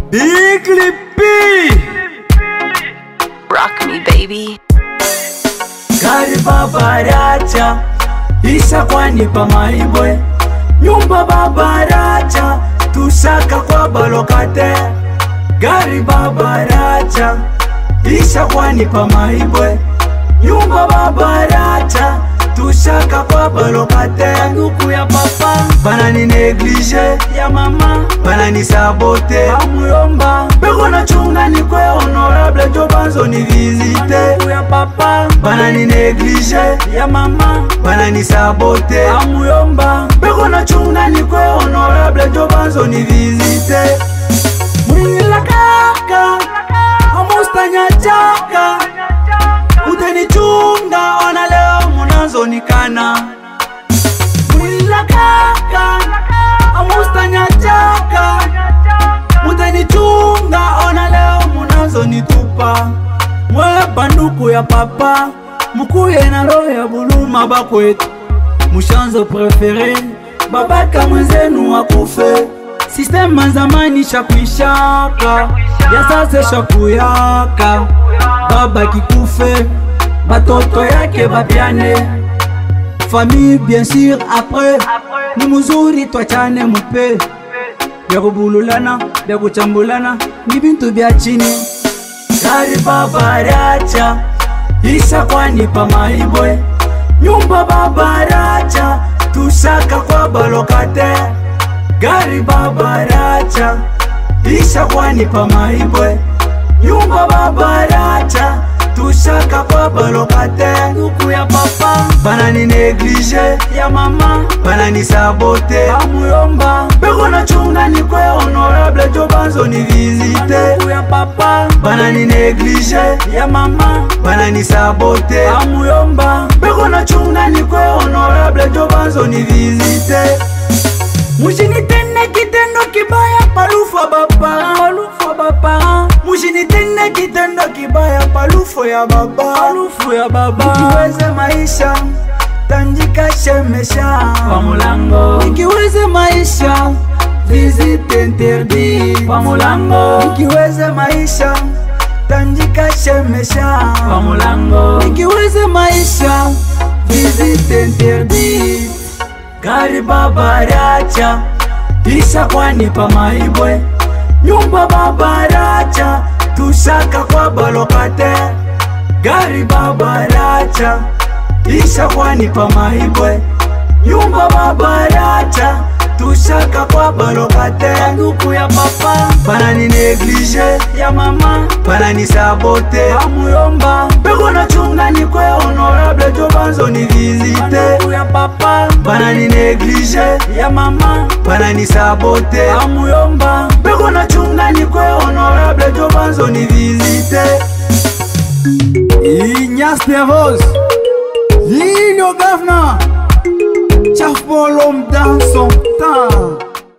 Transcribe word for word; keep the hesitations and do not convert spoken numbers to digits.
Big Lippy, rock me baby. gari babaracha, isha kwani pa maibwe. Nyumba babaracha, tusaka kwa balokate. Gari babaracha, isha kwani pa maibwe. Nyumba babaracha, tushaka kwa balokate. Nuku ya papa banani neglige, ya mama banani sabote. Amuyomba beko na chunga ni kwe honorable, jo banzo ni visite. Nuku ya papa banani neglige, ya mama banani sabote. Amuyomba beko na chunga ni kwe honorable, jo banzo ni visite. Mwingila kaka amustanya chaka, uteni chunga ona leo munazo nikana. Mwingila kaka amustanya chaka, uteni chunga ona leo munazo nitupa. Mwe banduku ya papa mukuye na roho ya buluma bakwetu. Mushanzo prefere babaka mwenzenu wakufe. Sistema zamani shakuishaka, ya sasa shakuyaka. Baba kikufe, batoto yake bapiane. Famille bien sûr après, ni muzuri twachane mupe. Bya kubululana, bya kuchambulana, ni bintu bya chini. Gari babaracha, isha kwani pa maibwe. Nyumba babaracha, tushaka kwa balokate. Gari babaracha, isha kwani pa maibwe. Nyumba babaracha, tushaka kwa balokate. Nuku ya papa banani neglige, ya mama banani sabote. Amuyomba beko na chunga ni kwe honorable, jo banzo ni visite. Nuku ya papa banani neglige, ya mama banani sabote. Amuyomba beko na chunga ni kwe honorable, jo banzo ni visite. Mujini tene kitendo kibaya palufa baba, palufa baba. Mujini tene kitendo kibaya palufo ya baba, palufu ya baba. Nikiweze maisha tanjika shemesha kwa mulango. Nikiweze maisha visite interdit kwa mulango. Nikiweze maisha tanjika shemesha kwa mulango. Nikiweze maisha visite interdit. Gari babaracha, isha kwani pa maibwe. Nyumba babaracha, tushaka kwa balokate. Gari babaracha, isha kwani pa maibwe. Nyumba babaracha, tushaka kwa balokate. Nuku ya papa banani neglige, ya mama banani sabote. Amuyomba beko na chunga ni kwe honorable, jo banzo ni visite. Nuku ya papa banani neglige, ya mama banani sabote. Amuyomba beko na chunga ni kwe honorable, jo banzo ni visite. Ignace Devos, Lino Governor, Chaf l'homme dans son temps.